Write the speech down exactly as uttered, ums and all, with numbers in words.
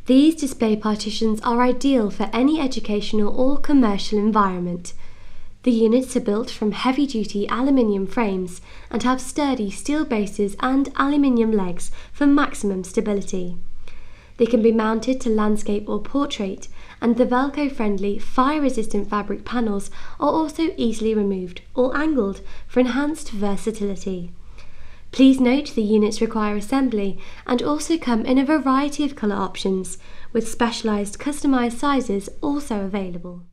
These display partitions are ideal for any educational or commercial environment. The units are built from heavy-duty aluminium frames and have sturdy steel bases and aluminium legs for maximum stability. They can be mounted to landscape or portrait, and the Velcro-friendly, fire-resistant fabric panels are also easily removed or angled for enhanced versatility. Please note the units require assembly and also come in a variety of colour options, with specialised customised sizes also available.